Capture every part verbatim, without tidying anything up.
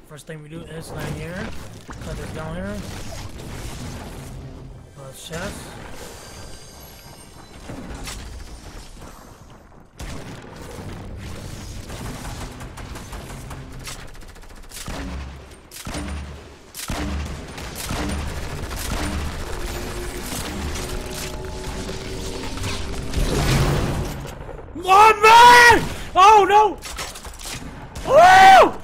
First thing we do is land here. Cut this down here. Plus chest. Oh man! Oh no! Woo!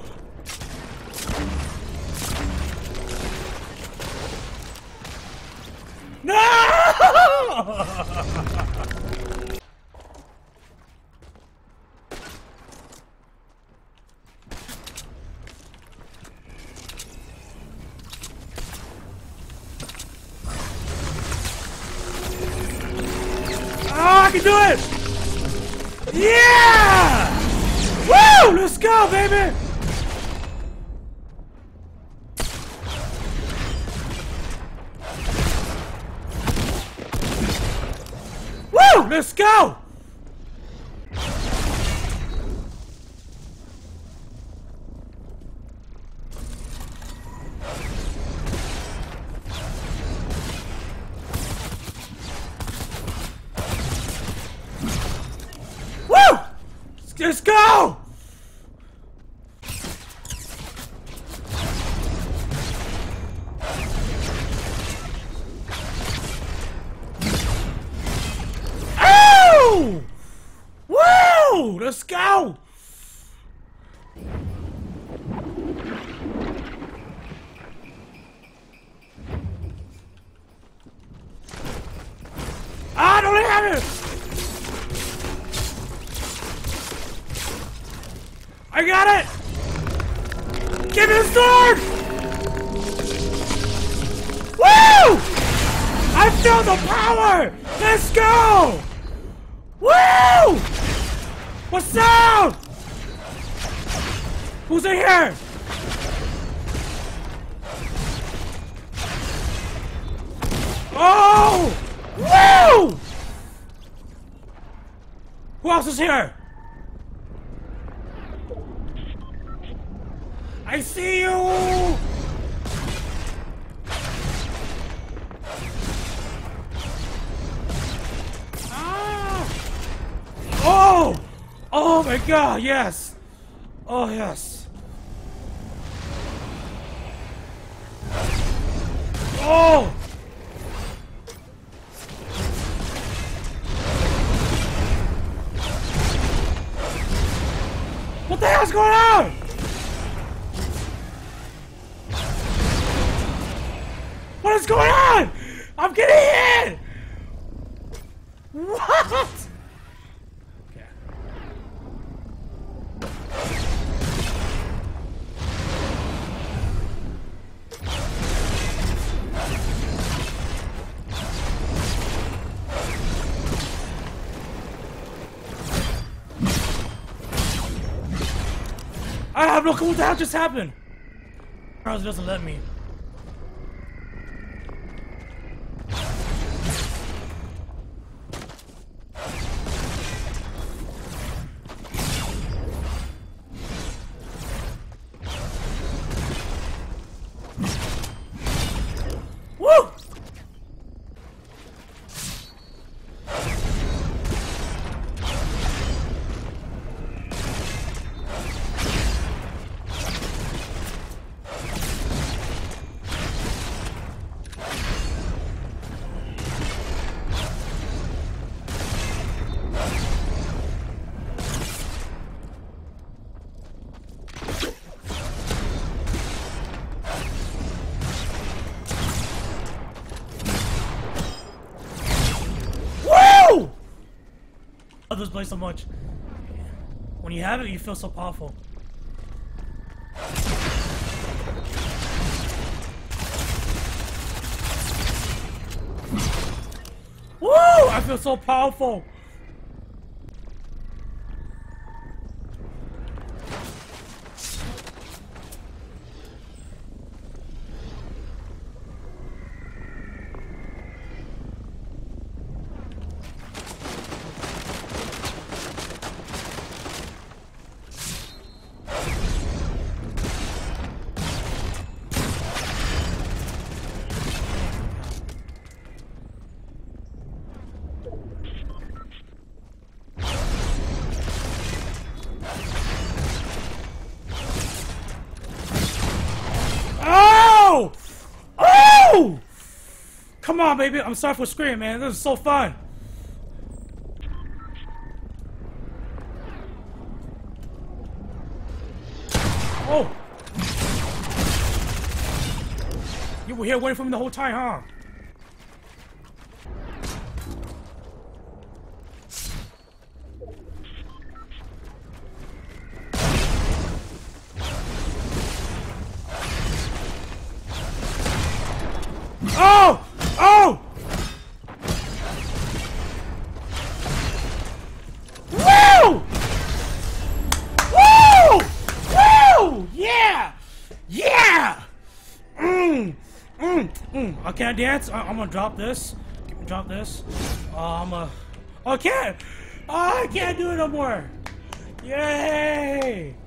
No! Oh, I can do it! Yeah! Woo! Let's go, baby! Woo! Let's go! Woo! Let's go! Oh! Woo! Let's go! I don't have it! I got it! Give me the sword! Woo! I feel the power! Let's go! Woo! What's up? Who's in here? Oh! Woo! Who else is here? I see you! Ah! Oh! Oh my god, yes! Oh yes! Oh! What the hell's going on? What is going on? I'm getting hit! What? Okay. I have no clue what the hell just happened. Browser doesn't let me. Woo! I love this place so much. When you have it, you feel so powerful. Woo! I feel so powerful. Come on, baby. I'm sorry for screaming, man. This is so fun. Oh! You were here waiting for me the whole time, huh? Oh! Oh! Woo! Woo! Woo! Yeah! Yeah! Mmm! Mmm! Mmm! I can't dance. I I'm gonna drop this. Drop this. Uh, I'm uh. I can't! Oh, I can't do it no more! Yay!